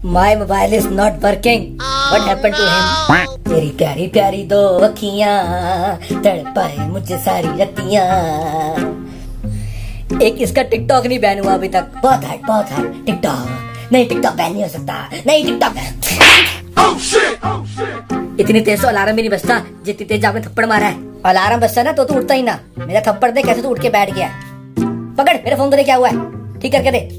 My mobile is not working. What happened to him? तेरी प्यारी प्यारी दो अखियां तड़पाए मुझे सारी रतियां। एक इसका टिकटॉक नहीं बैन हुआ अभी तक। बहुत है टिकटॉक। नहीं, टिकटॉक बैन नहीं हो सकता। नहीं, टिकटॉक इतनी तेज तो अलार्म भी नहीं बजता जितनी तेज आपने थप्पड़ मारा है। अलार्म बजता ना तो तू उठता ही ना। मेरा थप्पड़ दे, कैसे तू उठ के बैठ गया। पकड़ मेरे फोन को दे, क्या हुआ है ठीक करके दे।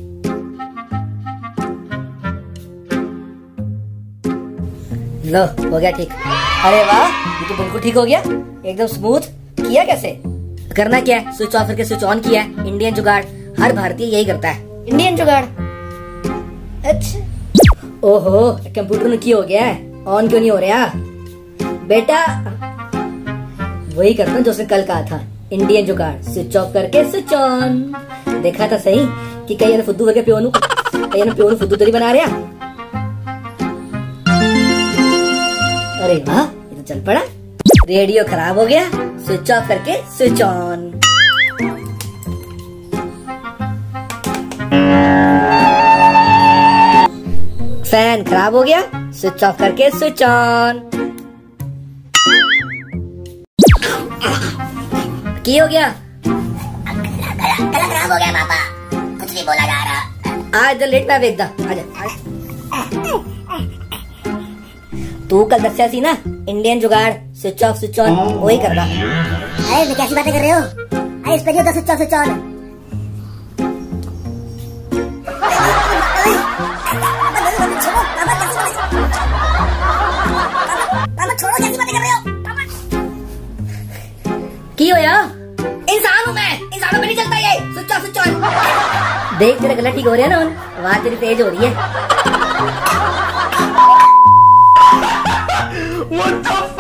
लो हो गया ठीक। अरे वाह, ये तो बिल्कुल ठीक हो गया, एकदम स्मूथ। किया कैसे? करना क्या है, स्विच ऑफ करके स्विच ऑन किया है। इंडियन जुगाड़, हर भारतीय यही करता है। इंडियन जुगाड़। अच्छा, ओहो कंप्यूटर में क्या हो गया है, ऑन क्यों नहीं हो रहा बेटा? वही करता हूँ जो उसने कल कहा था, इंडियन जुगाड़, स्विच ऑफ करके स्विच ऑन। देखा था सही कि कहीं फुद्दू करके प्योनू फुद्दू तरी बना रहा। अरे वाह, ये तो चल पड़ा। रेडियो खराब हो गया, स्विच ऑफ करके स्विच ऑन। फैन खराब हो गया, स्विच ऑफ करके स्विच ऑन। की हो गया? गला खराब हो गया पापा, कुछ नहीं बोला जा रहा। आज लेट ना वेखदा, आजा। तू कल दस्या सी ना, Indian jugaad, switch off switch on, वही कर रहा। अरे कैसी बातें कर रहे हो? अरे इस पर नहीं होता स्विच ऑफ स्विच ऑन। पापा छोड़ो, कैसी बातें कर रहे हो? की होया? इंसान हूँ मैं, इंसानों पे नहीं चलता ये स्विच ऑफ स्विच ऑन। देख तेरा गला ठीक हो रहा है ना, आवाज तेरी तेज हो रही है। What the